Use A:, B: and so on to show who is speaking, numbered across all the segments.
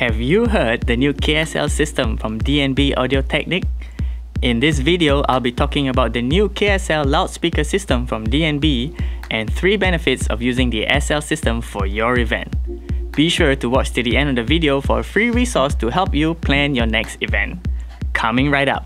A: Have you heard the new KSL system from d&b audiotechnik? In this video, I'll be talking about the new KSL loudspeaker system from d&b and 3 benefits of using the SL system for your event. Be sure to watch till the end of the video for a free resource to help you plan your next event. Coming right up.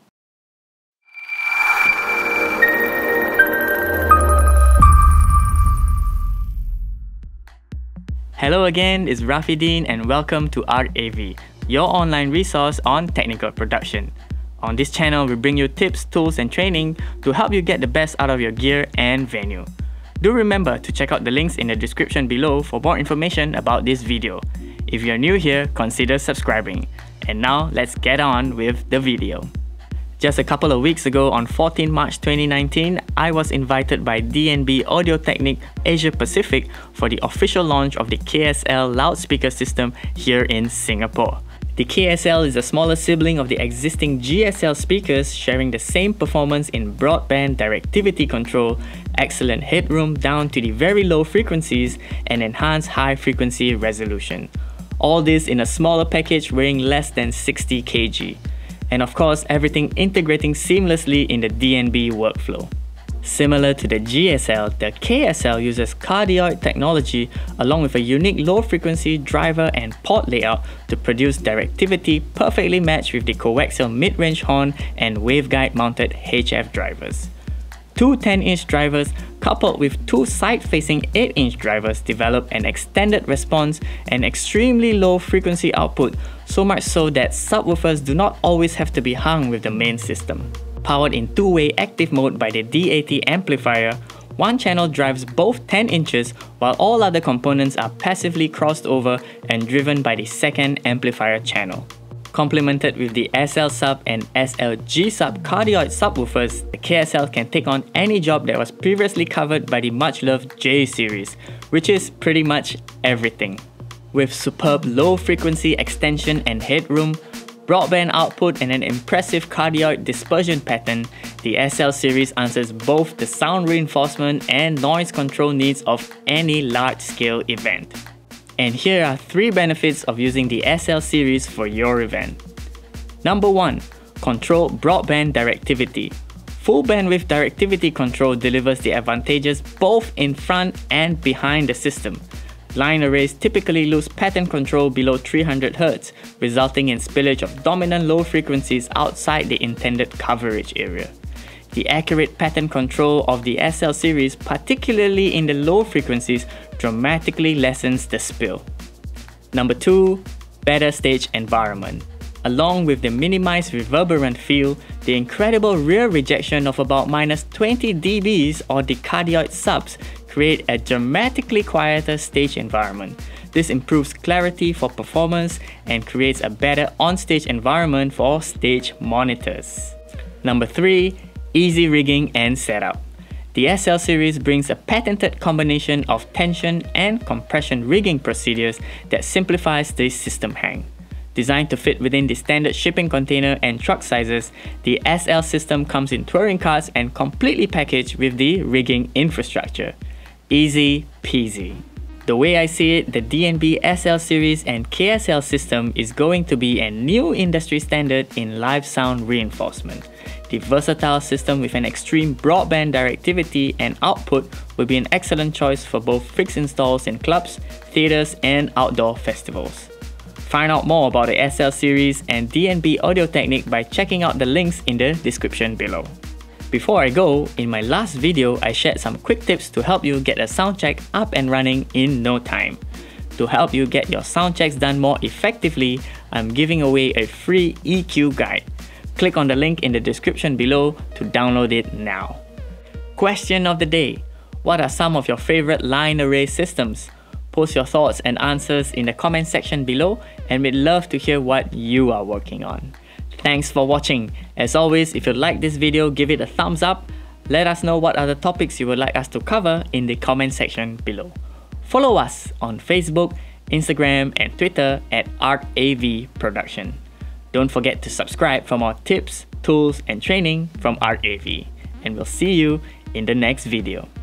A: Hello again, it's Rafi Dean and welcome to ARK-AV, your online resource on technical production. On this channel, we bring you tips, tools and training to help you get the best out of your gear and venue. Do remember to check out the links in the description below for more information about this video. If you're new here, consider subscribing. And now, let's get on with the video. Just a couple of weeks ago on 14 March 2019, I was invited by d&b audiotechnik Asia Pacific for the official launch of the KSL loudspeaker system here in Singapore. The KSL is a smaller sibling of the existing GSL speakers, sharing the same performance in broadband directivity control, excellent headroom down to the very low frequencies, and enhanced high frequency resolution. All this in a smaller package weighing less than 60 kg. And of course, everything integrating seamlessly in the d&b workflow. Similar to the GSL, the KSL uses cardioid technology along with a unique low-frequency driver and port layout to produce directivity perfectly matched with the coaxial mid-range horn and waveguide-mounted HF drivers. 2 10-inch drivers coupled with 2 side-facing 8-inch drivers develop an extended response and extremely low frequency output, so much so that subwoofers do not always have to be hung with the main system. Powered in 2-way active mode by the DAT amplifier, one channel drives both 10 inches while all other components are passively crossed over and driven by the second amplifier channel. Complemented with the SL sub and SLG sub cardioid subwoofers, the KSL can take on any job that was previously covered by the much-loved J series, which is pretty much everything. With superb low-frequency extension and headroom, broadband output and an impressive cardioid dispersion pattern, the SL series answers both the sound reinforcement and noise control needs of any large-scale event. And here are 3 benefits of using the SL series for your event. Number 1. Control broadband directivity. Full bandwidth directivity control delivers the advantages both in front and behind the system. Line arrays typically lose pattern control below 300 Hz, resulting in spillage of dominant low frequencies outside the intended coverage area. The accurate pattern control of the SL series, particularly in the low frequencies, dramatically lessens the spill. Number 2. Better stage environment. Along with the minimized reverberant feel, the incredible rear rejection of about -20 dB or the cardioid subs create a dramatically quieter stage environment. This improves clarity for performance and creates a better on-stage environment for stage monitors. Number 3. Easy rigging and setup. The SL series brings a patented combination of tension and compression rigging procedures that simplifies the system hang. Designed to fit within the standard shipping container and truck sizes, the SL system comes in touring cars and completely packaged with the rigging infrastructure. Easy peasy. The way I see it, the d&b SL series and KSL system is going to be a new industry standard in live sound reinforcement. The versatile system with an extreme broadband directivity and output will be an excellent choice for both fixed installs in clubs, theaters and outdoor festivals. Find out more about the SL series and d&b audiotechnik by checking out the links in the description below. Before I go, in my last video, I shared some quick tips to help you get a sound check up and running in no time. To help you get your sound checks done more effectively, I'm giving away a free EQ guide. Click on the link in the description below to download it now. Question of the day. What are some of your favorite line array systems? Post your thoughts and answers in the comment section below and we'd love to hear what you are working on. Thanks for watching. As always, if you like this video, give it a thumbs up. Let us know what other topics you would like us to cover in the comment section below. Follow us on Facebook, Instagram and Twitter at ARK-AV Production. Don't forget to subscribe for more tips, tools and training from ARK-AV. And we'll see you in the next video.